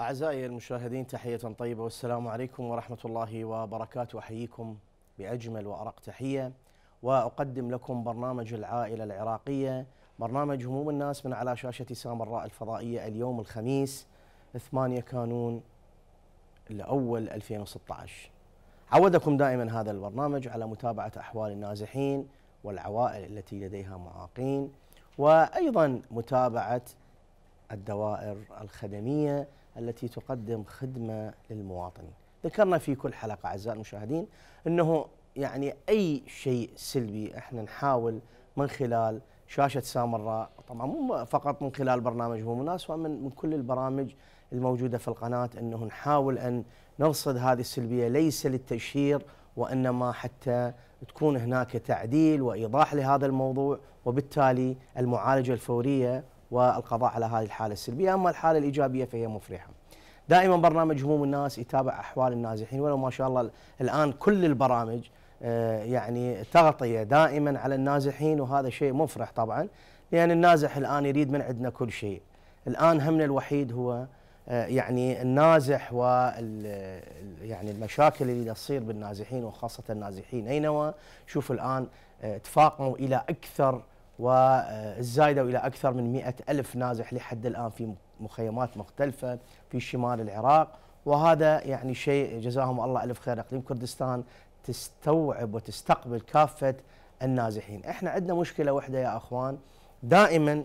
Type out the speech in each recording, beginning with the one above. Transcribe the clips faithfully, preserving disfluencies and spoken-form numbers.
أعزائي المشاهدين، تحية طيبة والسلام عليكم ورحمة الله وبركاته. أحييكم بأجمل وأرق تحية، وأقدم لكم برنامج العائلة العراقية، برنامج هموم الناس من على شاشة سامراء الفضائية. اليوم الخميس ثمانية كانون الأول ألفين وستة عشر. عودكم دائما هذا البرنامج على متابعة أحوال النازحين والعوائل التي لديها معاقين، وأيضا متابعة الدوائر الخدمية التي تقدم خدمة للمواطنين. ذكرنا في كل حلقة أعزائي المشاهدين أنه يعني أي شيء سلبي احنا نحاول من خلال شاشة سامراء، طبعا مو فقط من خلال برنامج هموم الناس، ومن من كل البرامج الموجودة في القناة، أنه نحاول أن نرصد هذه السلبية ليس للتشهير، وإنما حتى تكون هناك تعديل وإيضاح لهذا الموضوع، وبالتالي المعالجة الفورية والقضاء على هذه الحالة السلبية. أما الحالة الإيجابية فهي مفرحة. دائما برنامج هموم الناس يتابع أحوال النازحين، ولو ما شاء الله الآن كل البرامج يعني تغطية دائما على النازحين، وهذا شيء مفرح طبعا، لأن النازح الآن يريد من عندنا كل شيء. الآن همنا الوحيد هو يعني النازح وال يعني المشاكل اللي تصير بالنازحين، وخاصة النازحين أينوى. شوف الآن تفاقموا إلى أكثر والزايدة إلى أكثر من مئة ألف نازح لحد الآن في مخيمات مختلفة في شمال العراق، وهذا يعني شيء جزاهم الله ألف خير. إقليم كردستان تستوعب وتستقبل كافة النازحين. احنا عندنا مشكلة واحدة يا أخوان، دائما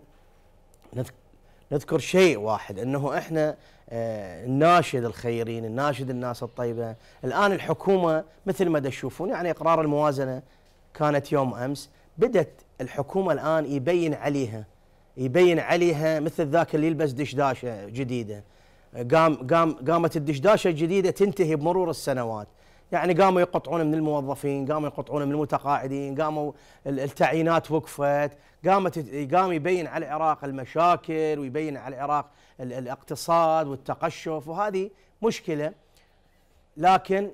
نذكر شيء واحد، أنه احنا نناشد الخيرين، نناشد الناس الطيبة. الآن الحكومة مثل ما تشوفون يعني إقرار الموازنة كانت يوم أمس، بدت الحكومة الآن يبين عليها يبين عليها مثل ذاك اللي يلبس دشداشة جديدة. قام قام قامت الدشداشة الجديدة تنتهي بمرور السنوات، يعني قاموا يقطعون من الموظفين، قاموا يقطعون من المتقاعدين، قاموا التعيينات وقفت، قامت قام يبين على العراق المشاكل، ويبين على العراق الاقتصاد والتقشف، وهذه مشكلة. لكن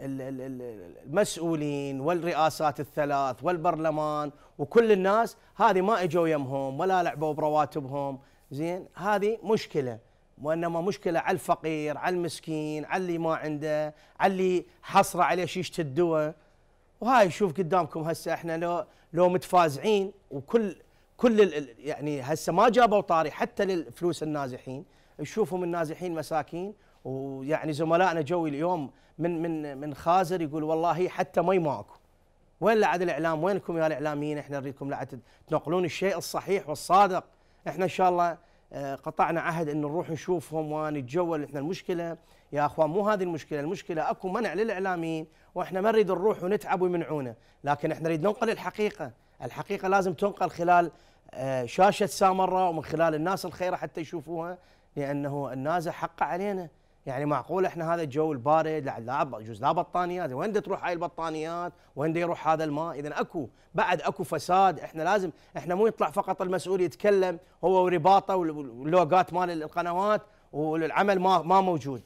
المسؤولين والرئاسات الثلاث والبرلمان وكل الناس هذه ما اجوا يمهم ولا لعبوا برواتبهم، زين، هذه مشكلة، وانما مشكلة على الفقير، على المسكين، على اللي ما عنده، على اللي حصره عليه شيشة الدواء. وهاي شوف قدامكم هسه احنا لو لو متفازعين، وكل كل يعني هسه ما جابوا طاري حتى للفلوس النازحين. تشوفهم النازحين مساكين، ويعني زملائنا جوي اليوم من من من خازر يقول والله حتى مي ماكو. وين لعد الاعلام؟ وينكم يا الاعلاميين؟ احنا نريدكم لعد تنقلون الشيء الصحيح والصادق. احنا ان شاء الله قطعنا عهد ان نروح نشوفهم ونتجول. احنا المشكله يا اخوان مو هذه المشكله، المشكله اكو منع للاعلاميين، واحنا ما نريد نروح ونتعب ويمنعونا، لكن احنا نريد ننقل الحقيقه. الحقيقه لازم تنقل خلال شاشه سامراء ومن خلال الناس الخيره حتى يشوفوها، لانه النازح حقه علينا. يعني معقول احنا هذا الجو البارد لا يجوز لا بطانيات، وين تروح هاي البطانيات؟ وين يروح هذا الماء؟ اذا اكو بعد اكو فساد. احنا لازم احنا مو يطلع فقط المسؤول يتكلم هو ورباطه واللوجات مال القنوات والعمل ما ما موجود.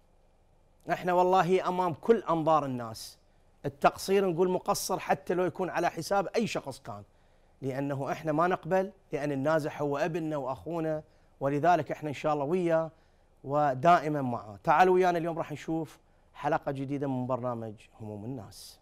احنا والله امام كل انظار الناس التقصير نقول مقصر، حتى لو يكون على حساب اي شخص كان، لانه احنا ما نقبل، لان النازح هو ابننا واخونا، ولذلك احنا ان شاء الله وياه ودائما معه. تعالوا ويانا اليوم راح نشوف حلقة جديدة من برنامج هموم الناس.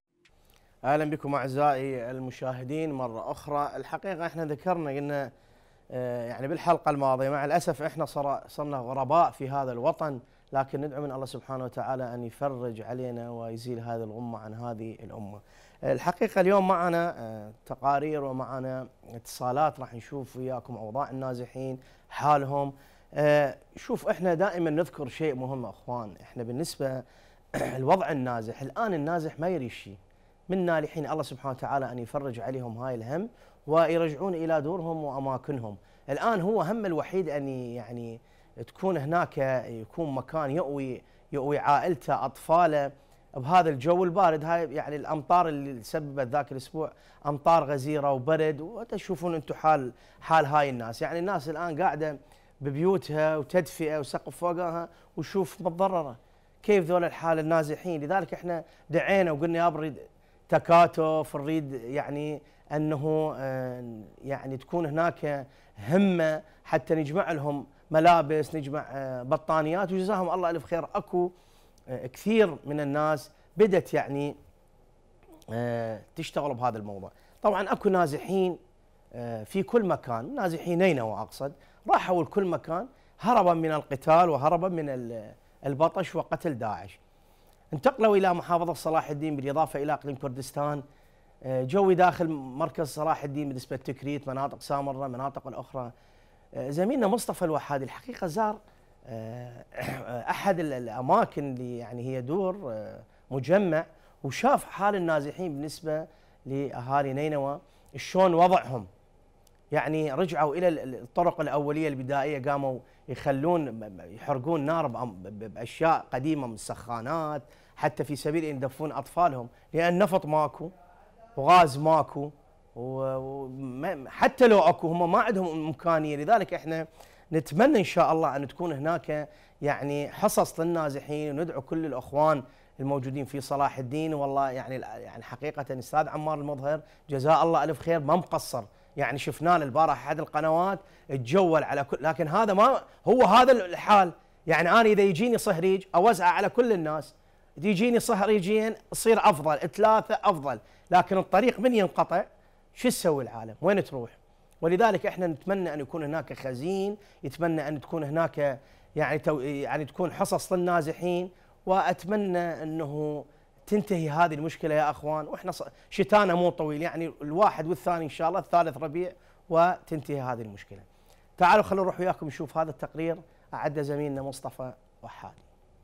اهلا بكم اعزائي المشاهدين مرة اخرى. الحقيقة احنا ذكرنا قلنا اه يعني بالحلقة الماضية، مع الاسف احنا صرنا غرباء في هذا الوطن، لكن ندعو من الله سبحانه وتعالى ان يفرج علينا ويزيل هذه الغمة عن هذه الامة. الحقيقة اليوم معنا اه تقارير ومعنا اتصالات، راح نشوف وياكم اوضاع النازحين حالهم. آه شوف احنا دائما نذكر شيء مهم اخوان، احنا بالنسبه الوضع النازح الان، النازح ما يريد شيء منا لحين الله سبحانه وتعالى ان يفرج عليهم هاي الهم ويرجعون الى دورهم واماكنهم. الان هو هم الوحيد ان يعني تكون هناك، يكون مكان يؤوي يؤوي عائلته اطفاله بهذا الجو البارد. هاي يعني الامطار اللي سببت ذاك الاسبوع امطار غزيره وبرد، وتشوفون انتم حال حال هاي الناس. يعني الناس الان قاعده ببيوتها وتدفئه وسقف فوقها وشوف متضرره. كيف ذول الحال النازحين؟ لذلك احنا دعينا وقلنا يا نريد تكاتف، نريد يعني انه يعني تكون هناك همه حتى نجمع لهم ملابس، نجمع بطانيات، وجزاهم الله الف خير. اكو كثير من الناس بدت يعني تشتغل بهذا الموضوع. طبعا اكو نازحين في كل مكان، نازحين نينوى اقصد، راحوا لكل مكان هربا من القتال وهربا من البطش وقتل داعش. انتقلوا الى محافظه صلاح الدين بالاضافه الى اقليم كردستان، جوي داخل مركز صلاح الدين بالنسبه لتكريت، مناطق سامره، مناطق الاخرى. زميلنا مصطفى الوحادي الحقيقه زار احد الاماكن اللي يعني هي دور مجمع، وشاف حال النازحين بالنسبه لاهالي نينوى شلون وضعهم. يعني رجعوا الى الطرق الاوليه البدائيه، قاموا يخلون يحرقون نار باشياء قديمه من السخانات، حتى في سبيل ان يدفون اطفالهم، لان نفط ماكو وغاز ماكو، وحتى لو اكو هم ما عندهم امكانيه. لذلك احنا نتمنى ان شاء الله ان تكون هناك يعني حصص للنازحين، وندعو كل الاخوان الموجودين في صلاح الدين. والله يعني يعني حقيقه استاذ عمار المظهر جزاه الله الف خير ما مقصر، يعني شفناه البارح احد القنوات تجول على كل، لكن هذا ما هو هذا الحال. يعني انا اذا يجيني صهريج اوزعه على كل الناس، يجيني صهريجين يصير افضل، ثلاثه افضل، لكن الطريق من ينقطع شو تسوي العالم؟ وين تروح؟ ولذلك احنا نتمنى ان يكون هناك خزين، يتمنى ان تكون هناك يعني تو يعني تكون حصص للنازحين، واتمنى انه تنتهي هذه المشكله يا اخوان. واحنا شتانا مو طويل، يعني الواحد والثاني ان شاء الله الثالث ربيع وتنتهي هذه المشكله. تعالوا خلينا نروح وياكم نشوف هذا التقرير اعده زميلنا مصطفى وحادي.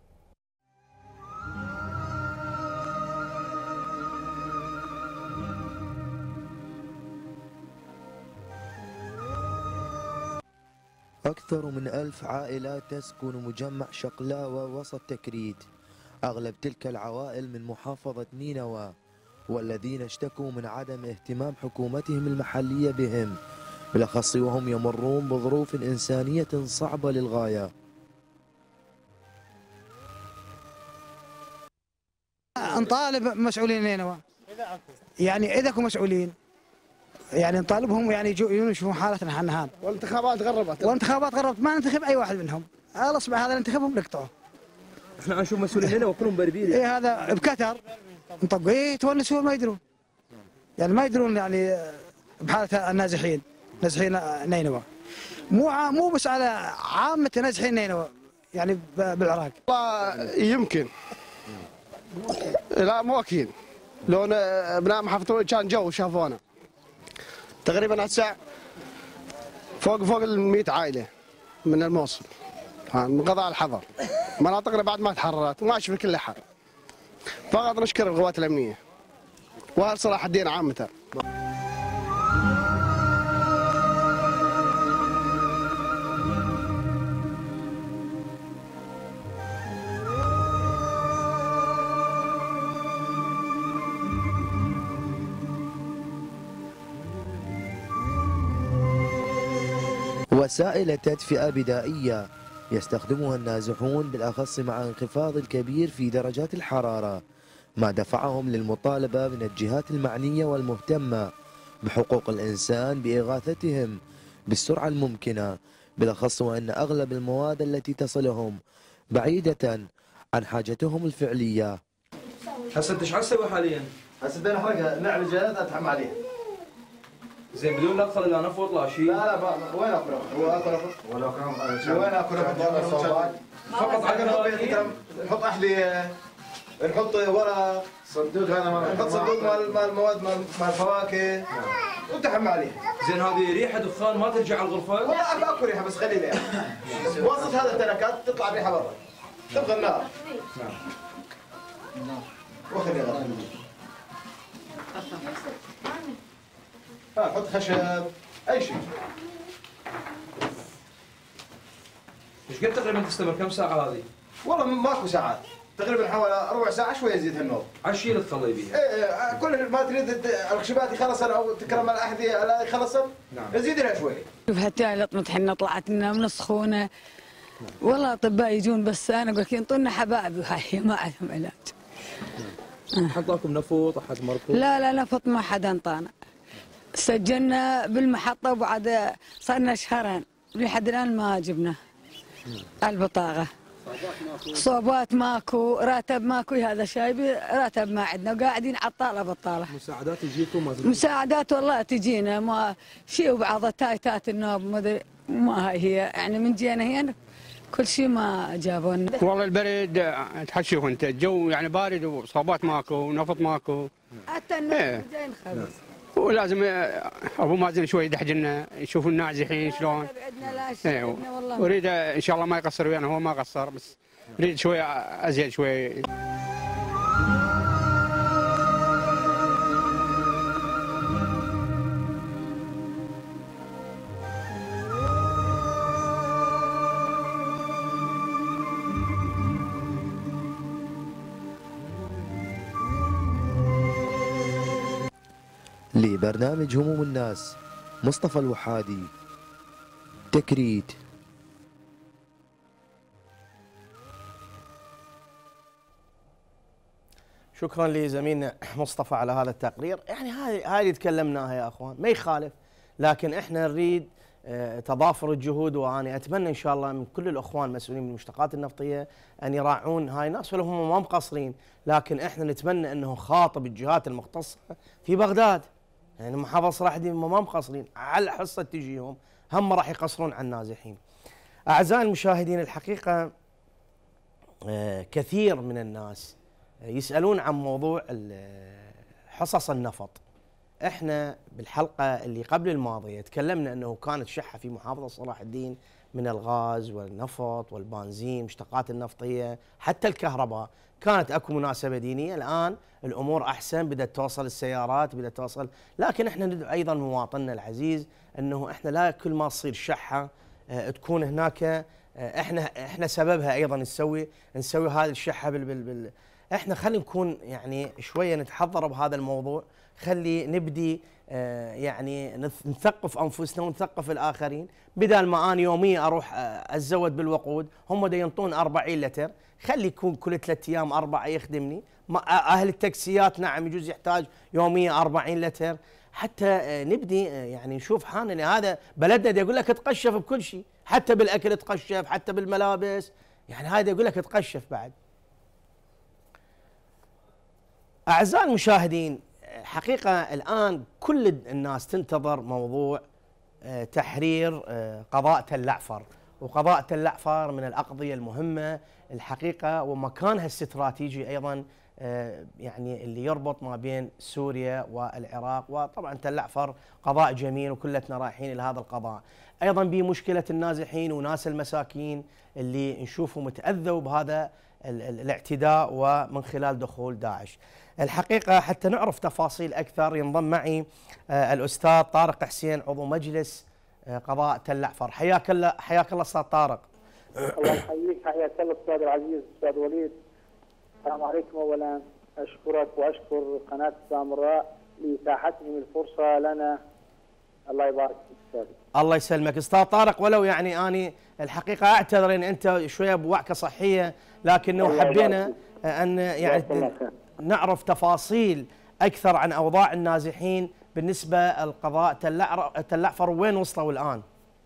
أكثر من ألف عائلة تسكن مجمع شقلاوة وسط تكريت. أغلب تلك العوائل من محافظة نينوى، والذين اشتكوا من عدم اهتمام حكومتهم المحلية بهم، بالأخص وهم يمرون بظروف إنسانية صعبة للغاية. نطالب مسؤولين نينوى، يعني إذا كنتم مسؤولين يعني نطالبهم يعني يجون يشوفون حالتنا احنا هان. والانتخابات قربت والانتخابات قربت، ما ننتخب اي واحد منهم، الاصبع هذا ننتخبهم نقطعه. احنا نشوف مسؤولين هنا وكلهم بربيل. اي هذا بكتر مطبق، اي تونسون ما يدرون، يعني ما يدرون يعني بحاله النازحين، نازحين نينوى. مو مو بس على عامه نازحين نينوى، يعني بالعراق. والله يمكن لا مو اكيد، لو ابناء محافظه كان جو شافونا تقريبا هسه فوق فوق ال مئة عائله من الموصل من قضاء الحظر. مناطقنا بعد ما تحررت وما في كل حال. فقط نشكر القوات الامنيه واهل صلاح الدين عامه. وسائل تدفئة بدائية يستخدمها النازحون بالأخص مع انخفاض الكبير في درجات الحرارة، ما دفعهم للمطالبة من الجهات المعنية والمهتمة بحقوق الإنسان بإغاثتهم بالسرعة الممكنة، بالأخص وأن أغلب المواد التي تصلهم بعيدة عن حاجتهم الفعلية. هسه انت ايش عم تسوي حاليا؟ هسه بدنا نحرقها، نعمل جلد اتحم عليها. زين بدون لا تخلي لا نفط لا شيء؟ لا لا وين اكو نفط؟ هو اكو نفط؟ ولا اكو وين اكو نفط؟ فقط على نحط احذيه، نحط ورق صندوق، هذا نحط صندوق مال مال المواد مال الفواكه ونتحم عليه. زين هذه ريحه دخان ما ترجع على الغرفه؟ والله اكو ريحه بس قليله يعني. وسط هذا التنكات تطلع ريحه برا تبقى النار. نعم. وخلي غير ها حط خشب اي شيء. ايش قد تقريبا تستمر كم ساعه هذه؟ والله ماكو ساعات، تقريبا حوالي ربع ساعه شويه يزيد هالنوم. عشيه اللي تخلي بيها؟ ايه كل ما تريد الخشبات يخلصن او تكرم الاحذيه لا يخلصن. نعم. يزيد لها شوي. شوف هالتالي لطمت حنا طلعت لنا من السخونه. والله اطباء يجون بس انا اقول لك ينطونا حبايب وهاي ما عندهم علاج. حط لكم نفط احد مركب؟ لا لا نفط ما حد انطانا. سجلنا بالمحطه وبعد صرنا شهرين لحد الان ما جبنا. البطاقة. صوبات ماكو، راتب ماكو، هذا شايب راتب ما عندنا وقاعدين عطالة بطالة. مساعدات تجيكم؟ ما مساعدات والله تجينا، ما شيء وبعض تايتات النوب ما ادري ما هي يعني من جينا هنا كل شيء ما جابونا. والله البرد تحشوه انت، الجو يعني بارد وصوبات ماكو ونفط ماكو. حتى الناس جايين خبز. ولازم ابو مازن شوي يدحج لنا يشوف النازحين شلون. ايوه اريد ان شاء الله ما يقصر ويانا، هو ما قصر بس اريد شوي ازيد شوي. لبرنامج هموم الناس مصطفى الوحادي، تكريت. شكرا لزميلنا مصطفى على هذا التقرير. يعني هاي هاي اللي تكلمناها يا اخوان، ما يخالف، لكن احنا نريد تضافر الجهود، وانا اتمنى ان شاء الله من كل الاخوان المسؤولين من المشتقات النفطيه ان يراعون هاي الناس، ولو هم ما مقصرين، لكن احنا نتمنى انه خاطب الجهات المختصه في بغداد. يعني محافظه صلاح الدين ما مقصرين على حصه تجيهم، هم راح يقصرون على النازحين. اعزائي المشاهدين، الحقيقه كثير من الناس يسالون عن موضوع حصص النفط. احنا بالحلقه اللي قبل الماضيه تكلمنا انه كانت شحه في محافظه صلاح الدين من الغاز والنفط والبنزين، مشتقات النفطيه، حتى الكهرباء، كانت اكو مناسبه دينيه. الان الامور احسن، بدات توصل السيارات، بدات توصل، لكن احنا ندعو ايضا مواطننا العزيز انه احنا لا كل ما تصير شحه اه تكون هناك اه احنا احنا سببها ايضا نسوي نسوي هذه الشحه بال بال بال احنا خلينا نكون يعني شويه نتحضر بهذا الموضوع، خلي نبدي اه يعني نثقف انفسنا ونثقف الاخرين، بدل ما انا يوميا اروح اه اتزود بالوقود، هم دا ينطون أربعين لتر، خلي يكون كل ثلاث ايام اربعه يخدمني. اهل التاكسيات نعم يجوز يحتاج يوميا أربعين لتر، حتى نبدي يعني نشوف حالنا. هذا بلدنا يقول لك تقشف بكل شيء، حتى بالاكل تقشف، حتى بالملابس، يعني هذا يقول لك تقشف بعد. اعزائي المشاهدين، حقيقه الان كل الناس تنتظر موضوع تحرير قضاء تل اعفر، وقضاء تل اعفر من الاقضيه المهمه الحقيقه، ومكانها الاستراتيجي ايضا يعني اللي يربط ما بين سوريا والعراق. وطبعا تل اعفر قضاء جميل وكلتنا رايحين الى هذا القضاء. ايضا بمشكله النازحين وناس المساكين اللي نشوفهم متاذوا بهذا الاعتداء ومن خلال دخول داعش. الحقيقه حتى نعرف تفاصيل اكثر ينضم معي الاستاذ طارق حسين عضو مجلس قضاء تل اعفر. حياك الله، حياك الله استاذ طارق. الله يحييك، حياك الله استاذ العزيز استاذ وليد. السلام عليكم. اولا اشكرك واشكر قناه السامراء لاتاحتهم الفرصه لنا. الله يبارك فيك استاذ. الله يسلمك استاذ طارق، ولو يعني اني الحقيقه اعتذر ان انت شويه بوعكه صحيه، لكنه حبينا ان يعني نعرف تفاصيل اكثر عن اوضاع النازحين بالنسبه للقضاء تل اعفر، وين وصلوا الان؟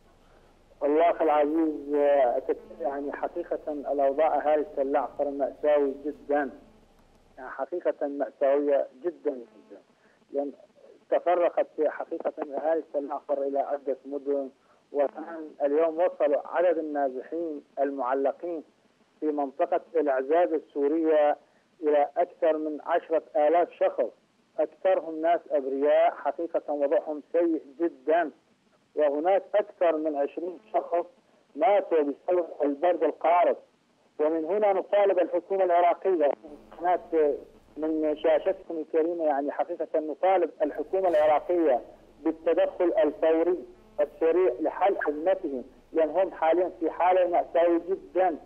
الله اخي العزيز، يعني حقيقه الاوضاع اهالي تل اعفر ماساوي جدا، يعني حقيقه ماساويه جدا جدا، لان تفرقت حقيقه اهالي تل اعفر الى عده مدن، والان اليوم وصلوا عدد النازحين المعلقين في منطقه العزاز السوريه الى اكثر من عشرة آلاف شخص، اكثرهم ناس ابرياء، حقيقه وضعهم سيء جدا، وهناك اكثر من عشرين شخص ماتوا بسبب البرد القارس. ومن هنا نطالب الحكومه العراقيه، قناه من شاشتكم الكريمه، يعني حقيقه نطالب الحكومه العراقيه بالتدخل الفوري السريع لحل ازمتهم، لان هم حاليا في حاله مأساوية جدا.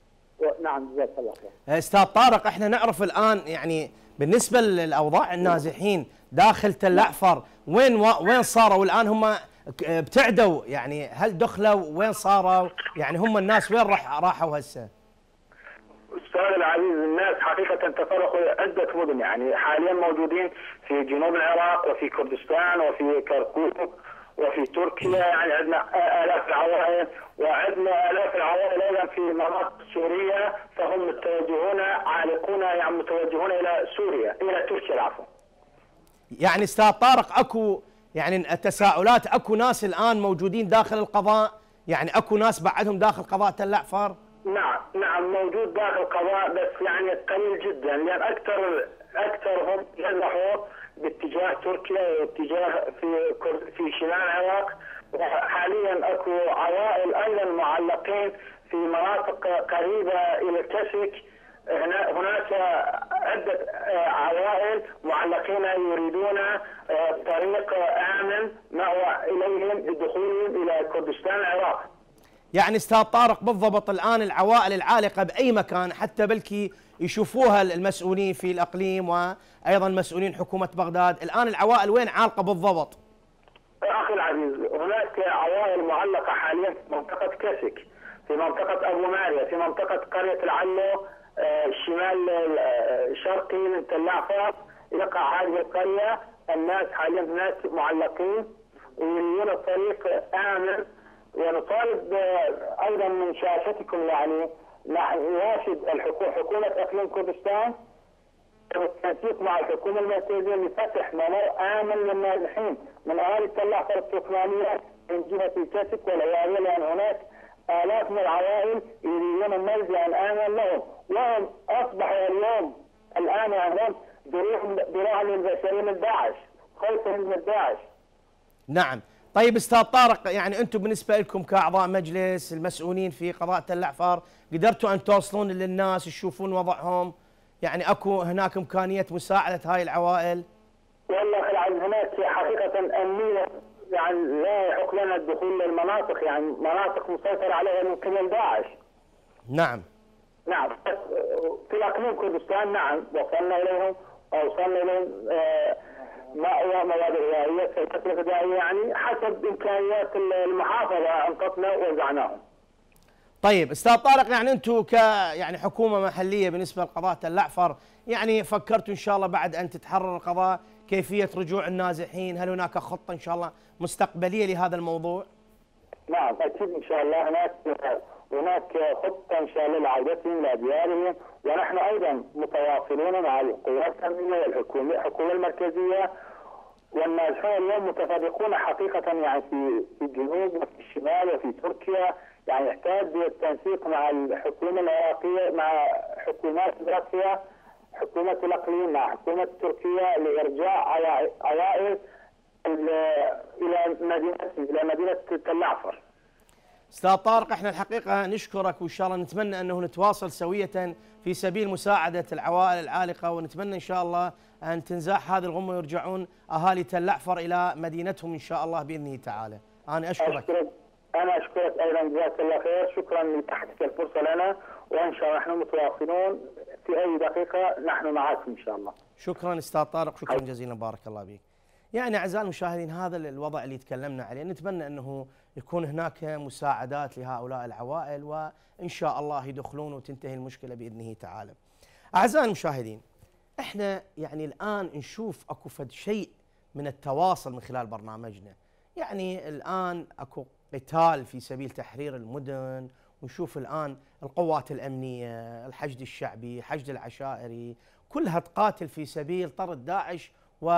نعم جزاك الله خير. استاذ طارق، احنا نعرف الان يعني بالنسبه لاوضاع النازحين داخل تل اعفر، وين وين صاروا الان؟ هم ابتعدوا يعني، هل دخلوا؟ وين صاروا؟ يعني هم الناس وين راح راحوا هسه؟ استاذ العزيز، الناس حقيقه تفرقوا عده مدن، يعني حاليا موجودين في جنوب العراق وفي كردستان وفي كركوك وفي تركيا، يعني عندنا آلاف العوائل، وعندنا آلاف العوائل أيضا في مناطق سورية، فهم متوجهون عالقون يعني متوجهون إلى سوريا إلى تركيا العفو. يعني استاذ طارق اكو يعني التساؤلات، اكو ناس الان موجودين داخل القضاء، يعني اكو ناس بعدهم داخل قضاء تل اعفر؟ نعم نعم موجود داخل القضاء، بس يعني قليل جدا، لان اكثر اكثرهم ينحوا باتجاه تركيا واتجاه في في شمال العراق، وحاليا اكو عوائل ايضا معلقين في مناطق قريبه الى الكسك. هنا هناك عده عوائل معلقين يريدون طريق امن مأوى اليهم لدخولهم الى كردستان العراق. يعني استاذ طارق بالضبط الان العوائل العالقه باي مكان حتى بلكي يشوفوها المسؤولين في الاقليم وايضا مسؤولين حكومه بغداد، الان العوائل وين عالقه بالضبط؟ اخي العزيز هناك عوائل معلقه حاليا في منطقه كسك، في منطقه ابو ماريا، في منطقه قريه العلو الشمال الشرقي من تل اعفر يقع هذه القريه، الناس حاليا هناك معلقين ويريدون طريق امن. ونطالب ايضا من شاشتكم يعني نناشد الحكومه حكومه اقليم كردستان بالتنسيق مع الحكومه المركزيه لفتح ممر امن للنازحين من اهالي تل اعفر التركمانيه من جهه الكسك والعياذيه، لان هناك آلاف من العوائل يريدون ملجأ آمن لهم، وهم أصبحوا اليوم الآن عندهم ذراع للبشرية من داعش، خوفا من داعش. نعم، طيب استاذ طارق يعني أنتم بالنسبة لكم كأعضاء مجلس المسؤولين في قضاء تل اعفر قدرتوا أن توصلون للناس تشوفون وضعهم؟ يعني أكو هناك إمكانية مساعدة هاي العوائل؟ والله العظيم هناك حقيقة أمنية يعني لا يحق لنا الدخول للمناطق، يعني مناطق مسيطر عليها من قبل داعش. نعم. نعم في اقليم كردستان نعم وصلنا اليهم وصلنا اليهم مأوى مواد غذائيه سلطه غذائيه يعني حسب امكانيات المحافظه انقذنا ووزعناهم. طيب استاذ طارق يعني انتم ك يعني حكومه محليه بالنسبه لقضاء تل اعفر يعني فكرتوا ان شاء الله بعد ان تتحرر القضاء كيفيه رجوع النازحين؟ هل هناك خطه ان شاء الله مستقبليه لهذا الموضوع؟ نعم اكيد ان شاء الله هناك هناك خطه ان شاء الله لعودتهم لديارهم، ونحن ايضا متواصلون مع القوات الامنيه والحكومه الحكومه المركزيه، والنازحون اليوم متفرقون حقيقه يعني في في الجنوب وفي الشمال وفي تركيا، يعني يحتاج التنسيق مع الحكومه العراقيه مع حكومات تركيا حكومه الاقليم مع حكومه تركيا لارجاع عوائل الى مدينه الى مدينه تل اعفر. استاذ طارق احنا الحقيقه نشكرك وان شاء الله نتمنى انه نتواصل سويه في سبيل مساعده العوائل العالقه، ونتمنى ان شاء الله ان تنزاح هذه الغمه ويرجعون اهالي تل اعفر الى مدينتهم ان شاء الله باذنه تعالى. انا اشكرك. أشكرك. انا اشكرك ايضا جزاك الله خير، شكرا لاتاحتك الفرصه لنا، وان شاء الله نحن متواصلون في اي دقيقه نحن معكم ان شاء الله. شكرا استاذ طارق، شكرا جزيلا بارك الله بك. يعني اعزائي المشاهدين هذا الوضع اللي تكلمنا عليه، نتمنى انه يكون هناك مساعدات لهؤلاء العوائل وان شاء الله يدخلون وتنتهي المشكله باذنه تعالى. اعزائي المشاهدين احنا يعني الان نشوف اكو فد شيء من التواصل من خلال برنامجنا، يعني الان اكو قتال في سبيل تحرير المدن، ونشوف الان القوات الامنيه، الحشد الشعبي، الحشد العشائري، كلها تقاتل في سبيل طرد داعش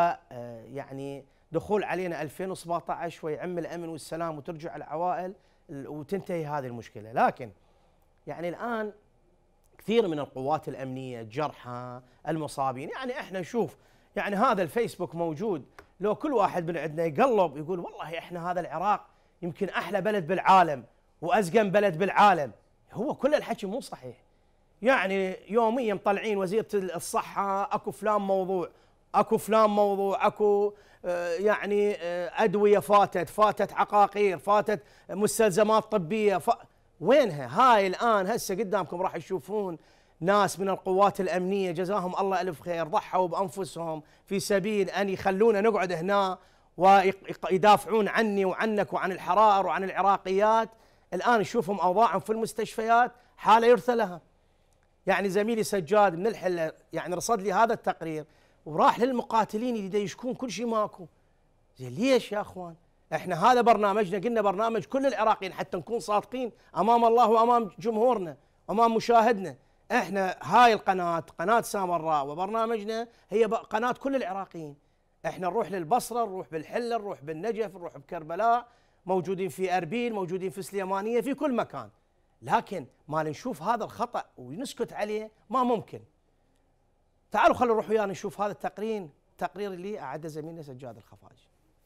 ويعني دخول علينا ألفين وسبعة عشر ويعم الامن والسلام وترجع العوائل وتنتهي هذه المشكله. لكن يعني الان كثير من القوات الامنيه الجرحى المصابين، يعني احنا نشوف يعني هذا الفيسبوك موجود، لو كل واحد من عندنا يقلب يقول والله احنا هذا العراق يمكن احلى بلد بالعالم وازقم بلد بالعالم، هو كل الحكي مو صحيح. يعني يوميا مطلعين وزيره الصحه اكو فلان موضوع، اكو فلان موضوع، اكو آه يعني آه ادويه فاتت، فاتت عقاقير، فاتت مستلزمات طبيه، ف... وينها؟ هاي الان هسه قدامكم راح تشوفون ناس من القوات الامنيه جزاهم الله الف خير ضحوا بانفسهم في سبيل ان يخلونا نقعد هنا ويدافعون عني وعنك وعن الحرائر وعن العراقيات. الان نشوفهم اوضاعهم في المستشفيات حاله يرثى لها. يعني زميلي سجاد من الحله يعني رصد لي هذا التقرير وراح للمقاتلين اللي يشكون كل شيء ماكو. زين ليش يا اخوان؟ احنا هذا برنامجنا، قلنا برنامج كل العراقيين حتى نكون صادقين امام الله وامام جمهورنا امام مشاهدنا. احنا هاي القناه قناه سامراء وبرنامجنا هي قناه كل العراقيين. احنا نروح للبصره، نروح بالحله، نروح بالنجف، نروح بكربلاء، موجودين في اربيل، موجودين في سليمانيه، في كل مكان. لكن ما نشوف هذا الخطا ونسكت عليه ما ممكن. تعالوا خلينا نروح ويانا نشوف هذا التقرير، التقرير اللي اعده زميلنا سجاد الخفاجي.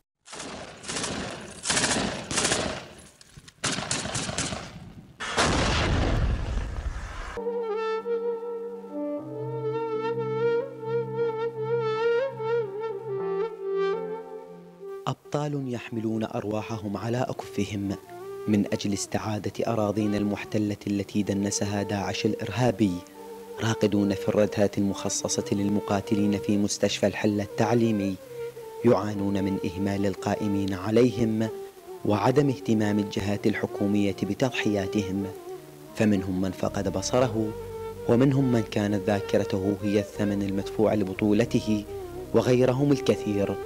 أبطال يحملون أرواحهم على أكفهم من أجل استعادة أراضينا المحتلة التي دنسها داعش الإرهابي، راقدون في الردهات المخصصة للمقاتلين في مستشفى الحلة التعليمي، يعانون من إهمال القائمين عليهم وعدم اهتمام الجهات الحكومية بتضحياتهم، فمنهم من فقد بصره، ومنهم من كانت ذاكرته هي الثمن المدفوع لبطولته، وغيرهم الكثير.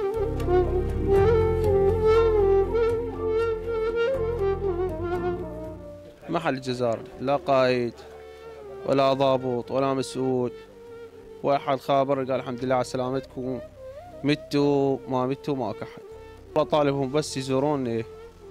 محل الجزار لا قائد ولا ضابط ولا مسؤول، واحد خابر قال الحمد لله على سلامتكم، متوا ما متوا ماكو احد. والله طالبهم بس يزوروني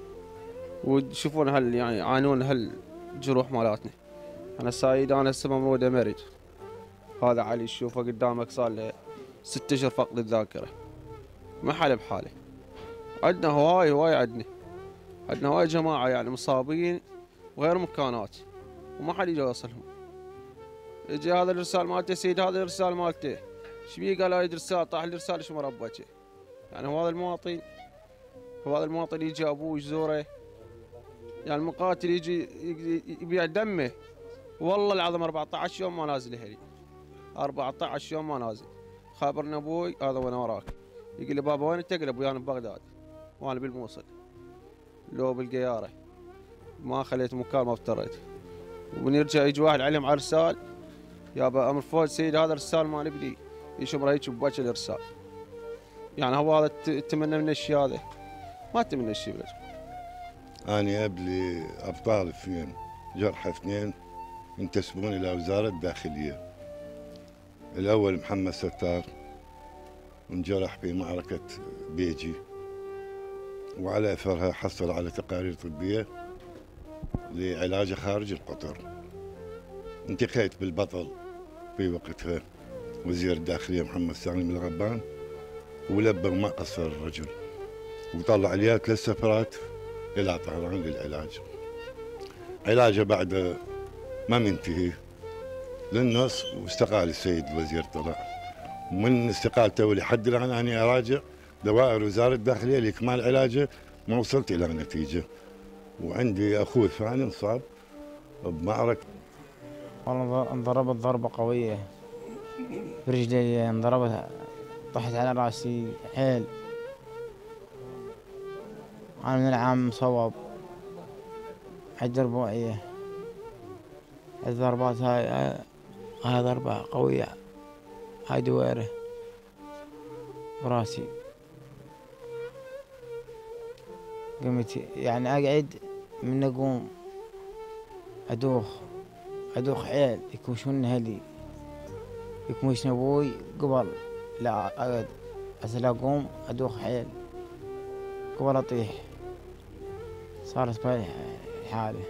ويشوفون هل يعني يعانون هالجروح مالتنا. انا سايد، انا هسه ممرود مريض. هذا علي تشوفه قدامك صار له ست اشهر فقد الذاكره. ما حل بحاله. عندنا هواي هواي عندنا. عندنا هواي جماعه يعني مصابين وغير مكانات وما حد يجي يوصلهم. يجي هذا الرسال مالته سيد، هذا الرسال مالته ايش بيه؟ قال هاي رسال، طاح الرسال ايش مربته. يعني هو هذا المواطن، هو هذا المواطن يجي ابوه يزوره، يعني المقاتل يجي يبيع دمه. والله العظيم أربعة عشر يوم ما نازل هلي، أربعة عشر يوم ما نازل. خابرنا ابوي هذا وانا وراك، يقول لي بابا وين انت؟ قال ابوي انا ببغداد وانا بالموصل لو بالقياره، ما خليت مكان ما افتريت. ومن يرجع يجي واحد عليهم على رسال، يابا امر فوز سيد هذا الرسال مال ابني، يشمر هيك بوجه الرسال. يعني هو هذا تتمنى من الشيء هذا؟ ما تتمنى الشيء بس. أنا أبلي أبطال اثنين، جرح اثنين ينتسبون إلى وزارة الداخلية. الأول محمد ستار انجرح في معركة بيجي، وعلى أثرها حصل على تقارير طبية لعلاجه خارج القطر. انتقيت بالبطل في وقتها وزير الداخلية محمد سالم الغبان، ولبى وما قصر الرجل، وطلع لي ثلاث سفرات إلى طهران للعلاج. علاجه بعد ما منتهي للنص واستقال السيد الوزير طلع. ومن استقالته ولحد الآن أنا أراجع دوائر وزارة الداخلية لإكمال علاجه، ما وصلت إلى نتيجة. وعندي أخوي ثاني انصاب بمعركة. والله انضربت ضربة قوية برجلي، انضربت طحت على راسي حيل. أنا من العام مصوب حد ربوعية. الضربات هاي هاي ضربة قوية، هاي دويرة براسي. قمت يعني أقعد من أقوم أدوخ أدوخ حيل، يكمشون أهلي يكمشون أبوي قبل لا أقعد، أصل أقوم أدوخ حيل قبل أطيح. صارت بهاي الحالة.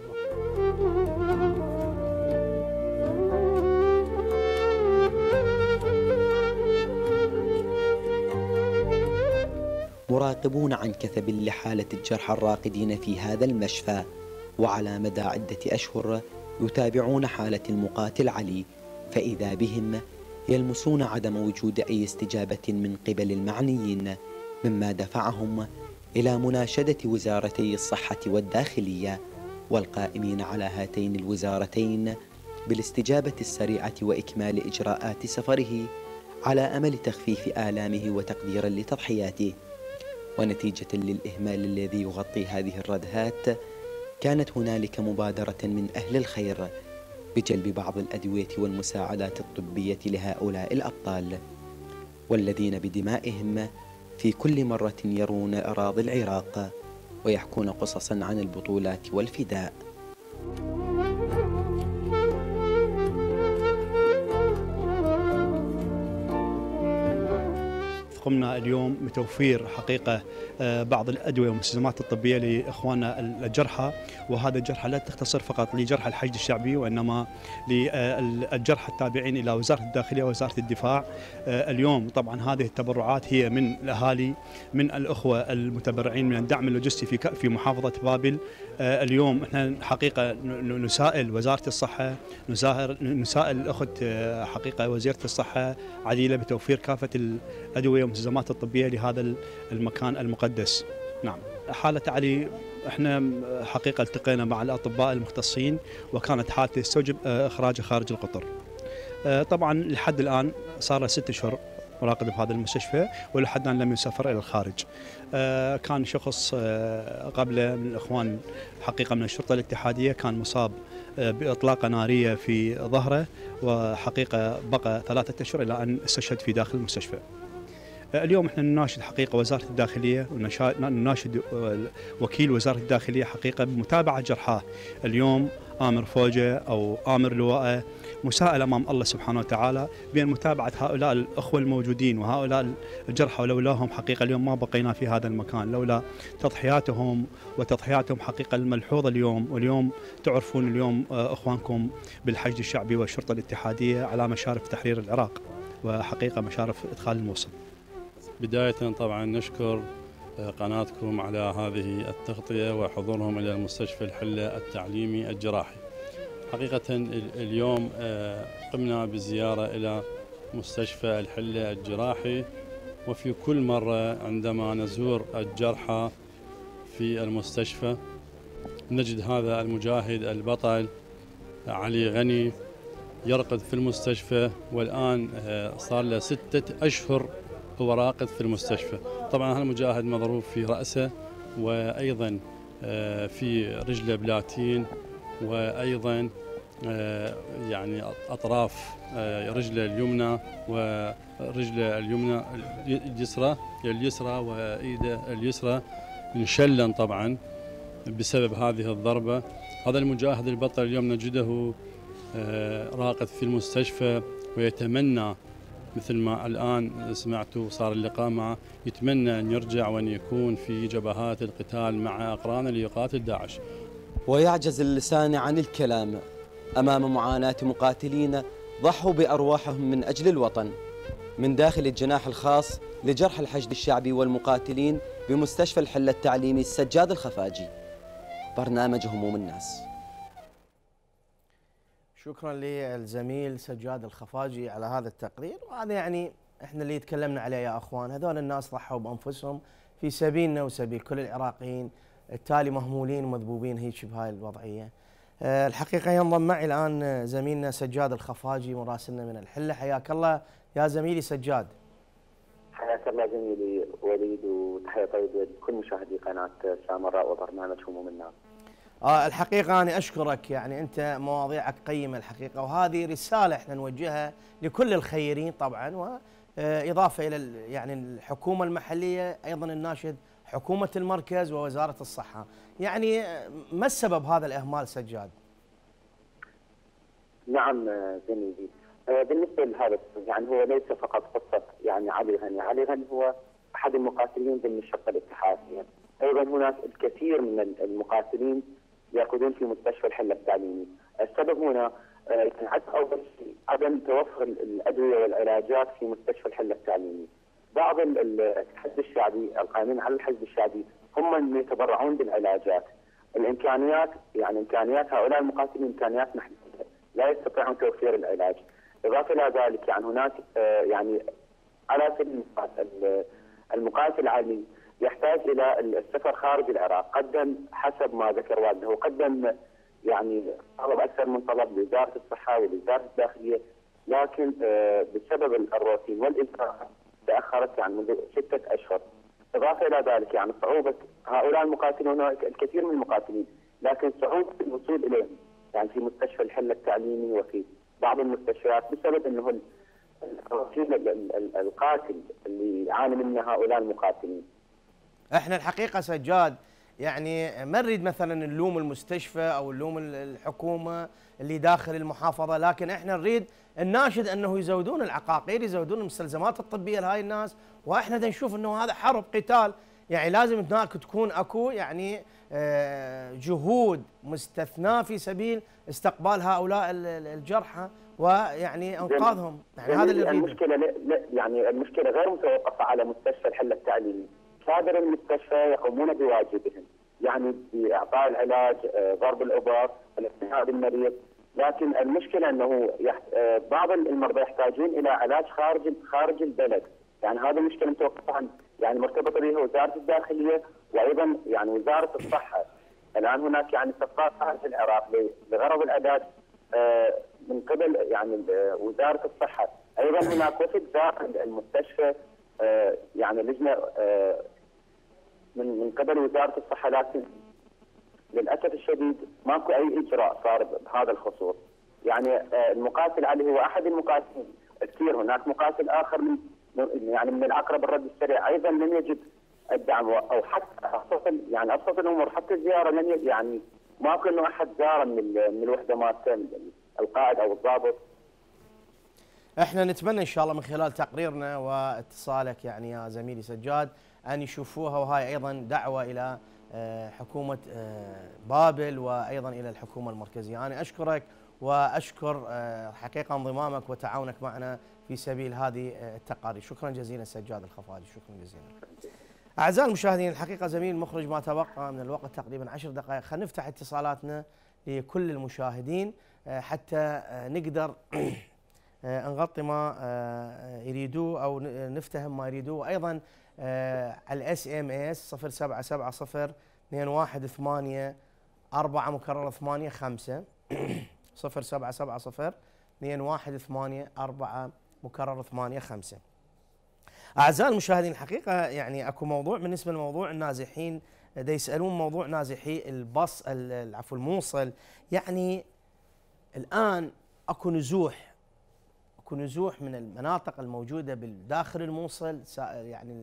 مراقبون عن كثب لحالة الجرحى الراقدين في هذا المشفى، وعلى مدى عدة أشهر يتابعون حالة المقاتل علي، فإذا بهم يلمسون عدم وجود أي استجابة من قبل المعنيين، مما دفعهم إلى مناشدة وزارتي الصحة والداخلية والقائمين على هاتين الوزارتين بالاستجابة السريعة وإكمال إجراءات سفره، على أمل تخفيف آلامه وتقديرا لتضحياته. ونتيجة للإهمال الذي يغطي هذه الردهات، كانت هنالك مبادرة من أهل الخير بجلب بعض الأدوية والمساعدات الطبية لهؤلاء الأبطال، والذين بدمائهم في كل مرة يرون أراضي العراق ويحكون قصصا عن البطولات والفداء. قمنا اليوم بتوفير حقيقة بعض الأدوية والمستلزمات الطبية لإخواننا الجرحى، وهذا الجرحى لا تختصر فقط لجرحى الحشد الشعبي وإنما للجرحى التابعين إلى وزارة الداخلية ووزارة الدفاع. اليوم طبعا هذه التبرعات هي من الأهالي، من الأخوة المتبرعين، من الدعم اللوجستي في في محافظة بابل. اليوم احنا حقيقة نسائل وزارة الصحة، نسائل الأخت حقيقة وزيرة الصحة عديلة بتوفير كافة الأدوية والمستلزمات الطبية لهذا المكان المقدس. نعم، حالة علي احنا حقيقة التقينا مع الأطباء المختصين وكانت حالته تستوجب إخراجه خارج القطر. طبعا لحد الآن صار له ست أشهر مراقب بهذا المستشفى ولحد الآن لم يسافر إلى الخارج. كان شخص قبله من الإخوان حقيقة من الشرطة الاتحادية كان مصاب بإطلاقة نارية في ظهره، وحقيقة بقى ثلاثة أشهر إلى أن استشهد في داخل المستشفى. اليوم احنا نناشد حقيقة وزارة الداخلية ونناشد وكيل وزارة الداخلية حقيقة بمتابعة جرحاه. اليوم آمر فوجه أو آمر لواءه مساءل أمام الله سبحانه وتعالى بأن متابعة هؤلاء الأخوة الموجودين وهؤلاء الجرحى، ولولاهم حقيقة اليوم ما بقينا في هذا المكان، لولا تضحياتهم وتضحياتهم حقيقة الملحوظة اليوم. واليوم تعرفون اليوم أخوانكم بالحشد الشعبي والشرطة الاتحادية على مشارف تحرير العراق وحقيقة مشارف إدخال الموصل. بداية طبعا نشكر قناتكم على هذه التغطية وحضورهم إلى المستشفى الحلة التعليمي الجراحي. حقيقة اليوم قمنا بزيارة إلى مستشفى الحلة الجراحي، وفي كل مرة عندما نزور الجرحى في المستشفى نجد هذا المجاهد البطل علي غني يرقد في المستشفى، والآن صار له ستة أشهر هو راقد في المستشفى. طبعا هذا المجاهد مضروب في رأسه وأيضا في رجله بلاتين، وأيضا يعني أطراف رجله اليمنى ورجله اليمنى اليسرى اليسرى وإيده اليسرى انشلن طبعا بسبب هذه الضربة. هذا المجاهد البطل اليوم نجده راقد في المستشفى ويتمنى مثل ما الآن سمعتوا صار اللقاء معه، يتمنى أن يرجع وأن يكون في جبهات القتال مع أقرانه ليقاتل داعش. ويعجز اللسان عن الكلام أمام معاناة مقاتلين ضحوا بأرواحهم من أجل الوطن من داخل الجناح الخاص لجرح الحشد الشعبي والمقاتلين بمستشفى الحلة التعليمي السجاد الخفاجي. برنامج هموم الناس. شكرا للزميل سجاد الخفاجي على هذا التقرير. وهذا يعني احنا اللي تكلمنا عليه يا اخوان، هذول الناس ضحوا بانفسهم في سبيلنا وسبيل كل العراقيين، التالي مهمولين ومذبوبين هيك بهاي الوضعيه. أه الحقيقه ينضم معي الان زميلنا سجاد الخفاجي مراسلنا من الحله. حياك الله يا زميلي سجاد. حياك الله زميلي وليد، وتحيه طيبه لكل مشاهدي قناه سامراء وبرنامج هموم الناس. آه الحقيقة أنا أشكرك، يعني أنت مواضيعك قيمة الحقيقة، وهذه رسالة احنا نوجهها لكل الخيرين طبعا، وإضافة إلى يعني الحكومة المحلية، أيضا الناشد حكومة المركز ووزارة الصحة. يعني ما السبب هذا الإهمال سجاد؟ نعم زميلي، بالنسبة لهذا يعني هو ليس فقط قصة يعني علي غني، علي غني هو أحد المقاتلين ضمن الشرطة الاتحادية. أيضا هناك الكثير من المقاتلين يرقدون في مستشفى الحلة التعليمي. السبب هنا يعني أول شيء عدم توفر الأدوية والعلاجات في مستشفى الحلة التعليمي. بعض الحشد الشعبي القائمين على الحشد الشعبي هم من يتبرعون بالعلاجات. الإمكانيات يعني إمكانيات هؤلاء المقاتلين إمكانيات محدودة، لا يستطيعون توفير العلاج. إضافة إلى ذلك يعني هناك يعني على سبيل المثال المقاتل علي يحتاج الى السفر خارج العراق، قدم حسب ما ذكر والده، وقدم يعني طلب اكثر من طلب لوزاره الصحه ولوزاره الداخليه، لكن بسبب الروتين والاجراءات تاخرت يعني منذ سته اشهر. اضافه الى ذلك يعني صعوبه هؤلاء المقاتلين، هناك الكثير من المقاتلين، لكن صعوبه الوصول اليهم يعني في مستشفى الحلة التعليمي وفي بعض المستشفيات بسبب انه الروتين القاتل اللي يعاني منه هؤلاء المقاتلين. احنا الحقيقه سجاد يعني ما نريد مثلا نلوم المستشفى او نلوم الحكومه اللي داخل المحافظه، لكن احنا نريد الناشد انه يزودون العقاقير، يزودون المستلزمات الطبيه لهاي الناس، واحنا نشوف انه هذا حرب قتال، يعني لازم هناك تكون اكو يعني جهود مستثناه في سبيل استقبال هؤلاء الجرحى ويعني انقاذهم، يعني هذا اللي نريده. المشكله لا يعني المشكله غير متوقفه على مستشفى الحله التعليمي، كادر المستشفى يقومون بواجبهم، يعني باعطاء العلاج، ضرب الابر، الاعتناء بالمريض، لكن المشكله انه بعض المرضى يحتاجون الى علاج خارج خارج البلد، يعني هذه المشكله متوقفه عن يعني مرتبطه بها وزاره الداخليه وايضا يعني وزاره الصحه. الان هناك يعني صفقات خارج العراق لغرض العلاج من قبل يعني وزاره الصحه، ايضا هناك وفد داخل المستشفى يعني لجنه من من قبل وزاره الصحه، لكن للاسف الشديد ماكو اي اجراء صار بهذا الخصوص. يعني المقاتل علي هو احد المقاتلين كثير، هناك مقاتل اخر من يعني من العقرب الرد السريع ايضا لم يجد الدعم، او حتى ابسط يعني ابسط الامور حتى الزياره لم يجد، يعني ماكو انه احد زاره من من الوحده مالته القائد او الضابط. احنا نتمنى ان شاء الله من خلال تقريرنا واتصالك يعني يا زميلي سجاد ان يشوفوها، وهاي ايضا دعوه الى حكومه بابل وايضا الى الحكومه المركزيه. انا اشكرك واشكر حقيقه انضمامك وتعاونك معنا في سبيل هذه التقارير. شكرا جزيلا سجاد الخفاجي، شكرا جزيلا. اعزائي المشاهدين، الحقيقه زميل المخرج ما تبقى من الوقت تقريبا عشر دقائق، خلينا نفتح اتصالاتنا لكل المشاهدين حتى نقدر نغطي ما يريدوه او نفتهم ما يريدوه، وايضا على الاس ام اس صفر سبعة سبعة صفر اثنين واحد ثمانية أربعة مكررة ثمانية خمسة صفر سبعة سبعة صفر اثنين واحد ثمانية أربعة مكررة ثمانية خمسة. أعزائي المشاهدين، الحقيقة يعني أكو موضوع بالنسبة لموضوع النازحين، دا يسألون موضوع نازحي البص العفو الموصل، يعني الآن أكو نزوح أكو نزوح من المناطق الموجودة بالداخل الموصل، يعني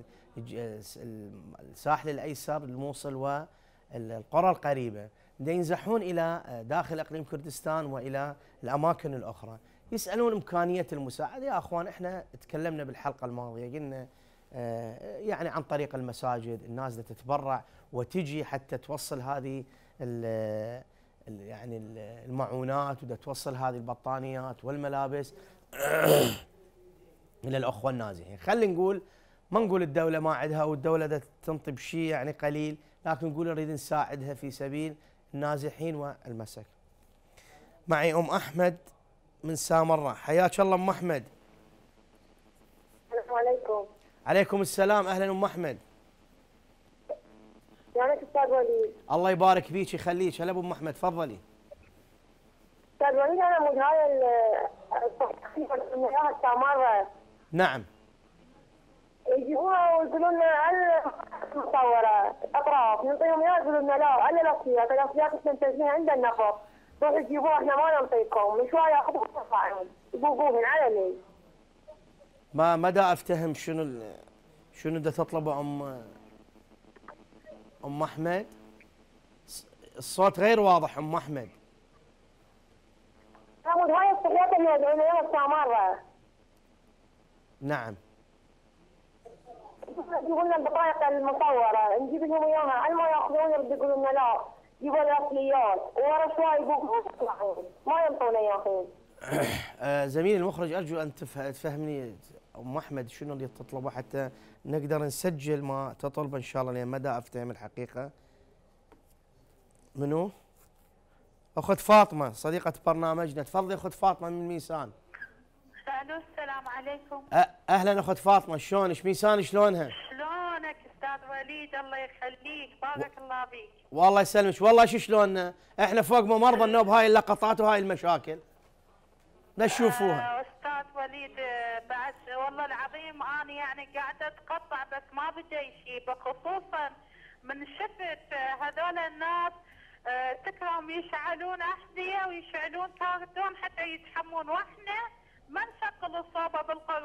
الساحل الأيسر الموصل والقرى القريبة، دا ينزحون إلى داخل إقليم كردستان وإلى الأماكن الأخرى، يسألون إمكانية المساعدة. يا أخوان إحنا تكلمنا بالحلقة الماضية قلنا آه يعني عن طريق المساجد الناس دا تتبرع وتجي حتى توصل هذه ال ال يعني المعونات ودا توصل هذه البطانيات والملابس إلى الأخوة النازحين. خلينا نقول ما نقول الدولة ما عندها أو الدولة دا تنطب شيء يعني قليل، لكن نقول نريد نساعدها في سبيل النازحين والمساكين. معي أم أحمد من سامراء، حياك الله أم أحمد. السلام عليكم. عليكم السلام، أهلا أم أحمد. يعني أستاذ وليد. الله يبارك فيك يخليك، هلا أبو أم أحمد تفضلي. أستاذ وليد أنا من هاي المياه السامراء. نعم. يجيبوها ويقولون لنا المصورة أطراف، نعطيهم إياها يقولون لنا لا، ألا الأصفيات، الأصفيات إحنا مسجلين عند النفط، روحوا تجيبوها إحنا ما نعطيكم، من شوية ياخذوها يرفعون، يبوقوهن علني. ما مدى أفتهم شنو شنو بدها تطلبه أم أم أحمد؟ الصوت غير واضح أم أحمد. أقول هاي الصفيات اللي يدعون إياها السامراء. نعم. يجيبوا لنا البطايق المصورة، نجيب لهم إياها، على ما ياخذون يرد يقولون لنا لا، جيبوا الأصليات، ورا شوي يقولون ما ينطونا ياخذون. زميلي المخرج أرجو أن تفهمني أم أحمد شنو اللي تطلبه حتى نقدر نسجل ما تطلبه إن شاء الله، لأن مدى أفتهم الحقيقة. منو؟ أخت فاطمة صديقة برنامجنا، تفضلي أخت فاطمة من ميسان. الو السلام عليكم. اهلا اخت فاطمه، شلونك؟ ميسان شلونها؟ شلونك استاذ وليد؟ الله يخليك، بارك و... الله بيك. والله يسلمك، والله شو شلوننا؟ احنا فوق ما مرضى انه بهاي اللقطات وهاي المشاكل نشوفوها. آه استاذ وليد بعد والله العظيم انا يعني قاعده اتقطع بس ما بدي شيء، خصوصا من شفت هذول الناس آه تكرم يشعلون احذيه ويشعلون كارتون حتى يتحمون، واحنا ما نشغل الصوبة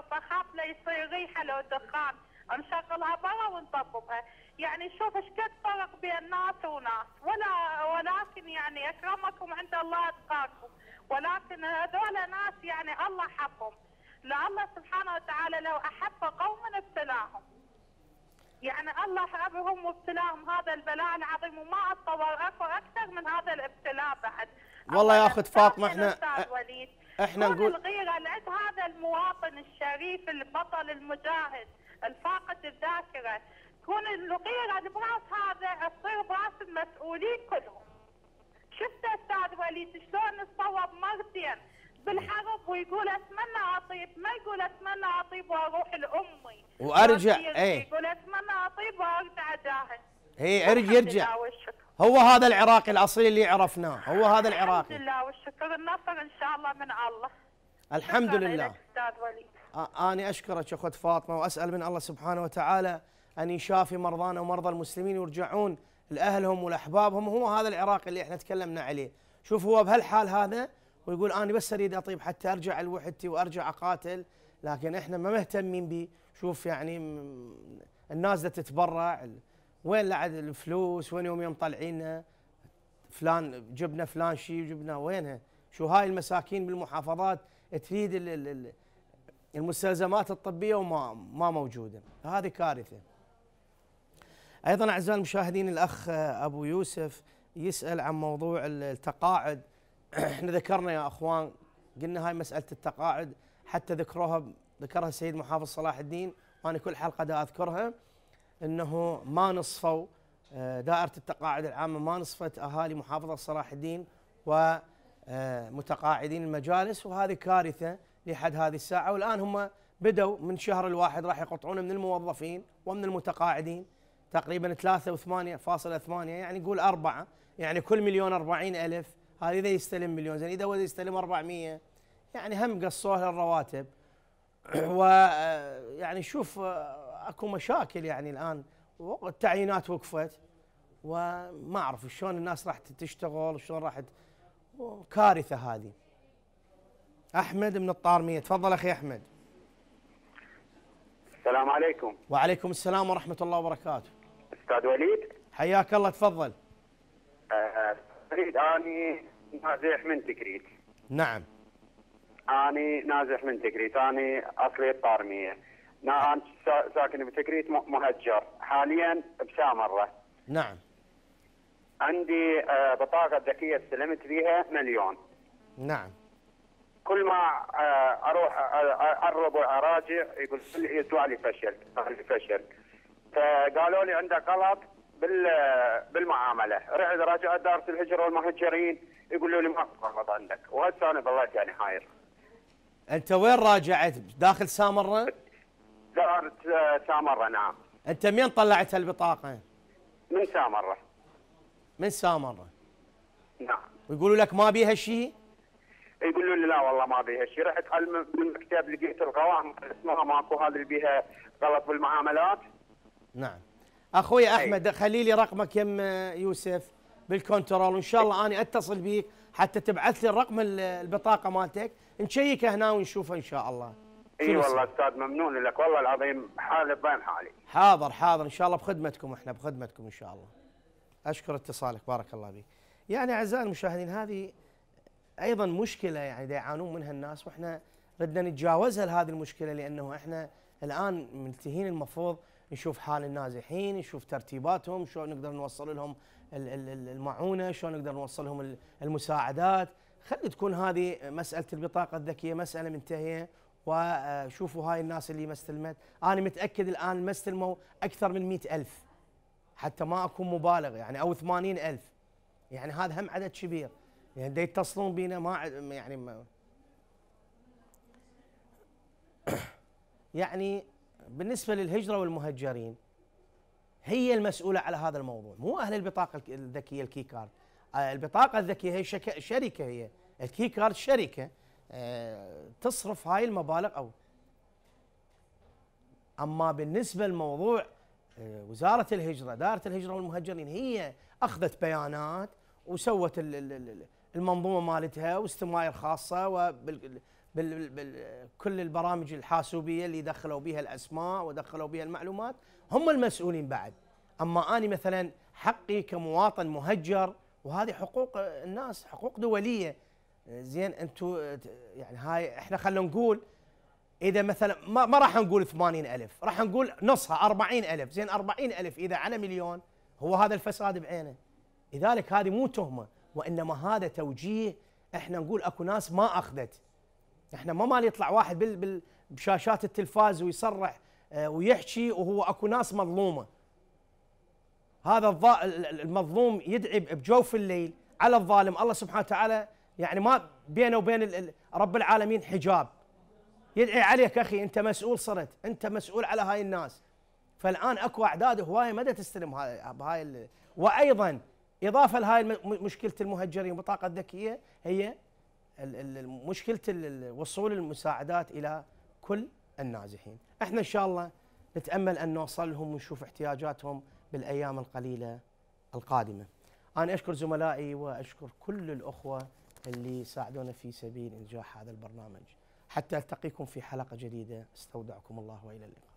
لو دخان نشغلها برا ونطببها. يعني شوف ايش قد فرق بين ناس وناس، ولا ولكن يعني اكرمكم عند الله اتقاكم، ولكن هذول ناس يعني الله حبهم، لله سبحانه وتعالى لو احب قوما ابتلاهم. يعني الله حبهم وابتلاهم هذا البلاء العظيم، وما اتصور اكو اكثر من هذا الابتلاء بعد. والله يا اخت فاطمه احنا استاذ وليد احنا نقول الغيره لعند هذا المواطن الشريف البطل المجاهد الفاقد الذاكره، تكون الغيره براس هذا تصير براس المسؤولين كلهم. شفت استاذ وليد شلون صوب مرتين بالحرب ويقول اتمنى اطيب، ما يقول اتمنى اطيب واروح لامي وارجع. ايه يقول اتمنى اطيب وارجع اجاهد. هي ارجع يرجع. هو هذا العراقي الاصيل اللي عرفناه، هو هذا العراقي. الحمد لله والشكر، النصر ان شاء الله من الله. الحمد لله. استاذ وليد أنا أشكرك أخت فاطمة، وأسأل من الله سبحانه وتعالى أن يشافي مرضانا ومرضى المسلمين ويرجعون لأهلهم ولأحبابهم. هو هذا العراقي اللي احنا تكلمنا عليه. شوف هو بهالحال هذا ويقول أنا بس أريد أطيب حتى أرجع لوحدتي وأرجع أقاتل، لكن احنا ما مهتمين به. شوف يعني الناس دا تتبرع، وين لعد الفلوس؟ وين يوم يوم طالعين فلان جبنا فلان شيء جبنا، وينها؟ شو هاي المساكين بالمحافظات تريد المستلزمات الطبيه وما ما موجوده، هذه كارثه. ايضا اعزائي المشاهدين الاخ ابو يوسف يسال عن موضوع التقاعد. احنا ذكرنا يا اخوان، قلنا هاي مساله التقاعد حتى ذكروها ذكرها السيد محافظ صلاح الدين، وانا كل حلقه دا اذكرها، انه ما نصفوا دائره التقاعد العامه، ما نصفت اهالي محافظه صلاح الدين ومتقاعدين المجالس، وهذه كارثه لحد هذه الساعه. والان هم بدوا من شهر الواحد راح يقطعون من الموظفين ومن المتقاعدين تقريبا ثلاثة وثمانية فاصلة ثمانية، يعني نقول أربعة، يعني كل مليون أربعين ألف، هذا إذا يستلم مليون، زين إذا هو يستلم أربعمية يعني هم قصوه الرواتب. ويعني شوف اكو مشاكل يعني الان، والتعيينات وقفت، وما اعرف شلون الناس راح تشتغل، شلون راح كارثه هذه. احمد من الطارميه، تفضل اخي احمد. السلام عليكم. وعليكم السلام ورحمه الله وبركاته. استاذ وليد حياك الله، تفضل. اريد أه اني نازح من تكريت. نعم. اني نازح من تكريت، اني اصلي الطارميه. انا ساكن بتكريت مهجر، حاليا بسامره. نعم. عندي أه بطاقه ذكيه استلمت فيها مليون. نعم. كل ما أه اروح اقرب واراجع يقول لي يسوى لي فشل، لي فشل. فقالوا لي عندك غلط بال بالمعامله، رحت راجعت دارة الهجره والمهجرين يقولوا لي ما في غلط عندك، وهسه انا ظليت يعني حاير. انت وين راجعت؟ داخل سامره؟ دارة سامره نعم. انت منين طلعت هالبطاقه؟ من سامره. من سامره؟ نعم. ويقولوا لك ما بيها شيء؟ يقولوا لي لا والله ما بيها شيء، رحت بالمكتب لقيت القوائم اسمها ماكو، هذا اللي بيها غلط بالمعاملات. نعم. اخوي احمد خلي لي رقمك يم يوسف بالكنترول، وان شاء الله اني اتصل بيك حتى تبعث لي الرقم البطاقه مالتك نشيكه هنا ونشوفه ان شاء الله. اي والله استاذ ممنون لك والله العظيم، حالي بين حالي. حاضر حاضر ان شاء الله، بخدمتكم احنا بخدمتكم ان شاء الله. اشكر اتصالك، بارك الله بك. يعني اعزائي المشاهدين هذه ايضا مشكله يعني دا يعانون منها الناس، واحنا بدنا نتجاوزها لهذه المشكله، لانه احنا الان منتهين المفروض نشوف حال النازحين، نشوف ترتيباتهم، شلون نقدر نوصل لهم المعونه، شلون نقدر نوصل لهم المساعدات. خلي تكون هذه مساله البطاقه الذكيه مساله منتهيه. وشوفوا هاي الناس اللي ما استلمت، انا متاكد الان ما استلموا اكثر من مئة ألف، حتى ما اكون مبالغ يعني، او ثمانين ألف، يعني هذا هم عدد كبير، يعني دا يتصلون بينا ما يعني ما يعني بالنسبه للهجره والمهجرين هي المسؤوله على هذا الموضوع، مو اهل البطاقه الذكيه الكي كارد. البطاقه الذكيه هي شركه، هي الكي كارد شركه تصرف هاي المبالغ. او اما بالنسبه لموضوع وزاره الهجره، دائره الهجره والمهجرين هي اخذت بيانات وسوت المنظومه مالتها واستماير خاصه بال بال كل البرامج الحاسوبيه اللي دخلوا بها الاسماء ودخلوا بها المعلومات هم المسؤولين بعد. اما اني مثلا حقي كمواطن مهجر، وهذه حقوق الناس، حقوق دوليه. زين انتم يعني هاي احنا خلينا نقول اذا مثلا ما, ما راح نقول ثمانين ألف، راح نقول نصها أربعين ألف. زين أربعين ألف اذا على مليون هو هذا الفساد بعينه. لذلك هذه مو تهمه، وانما هذا توجيه. احنا نقول اكو ناس ما اخذت. احنا ما مال يطلع واحد بال بال بشاشات التلفاز ويصرح اه ويحكي وهو اكو ناس مظلومه. هذا المظلوم يدعي بجوف الليل على الظالم. الله سبحانه وتعالى يعني ما بينه وبين رب العالمين حجاب، يدعي عليك اخي، انت مسؤول، صرت انت مسؤول على هاي الناس. فالان اكو اعداد هوايه مدى تستلم هاي بهاي. وايضا اضافه لهاي مشكله المهجرين بطاقه ذكيه هي مشكله وصول المساعدات الى كل النازحين. احنا ان شاء الله نتامل ان نوصل لهم ونشوف احتياجاتهم بالايام القليله القادمه. انا اشكر زملائي واشكر كل الاخوه اللي ساعدونا في سبيل انجاح هذا البرنامج. حتى التقيكم في حلقه جديده، استودعكم الله والى اللقاء.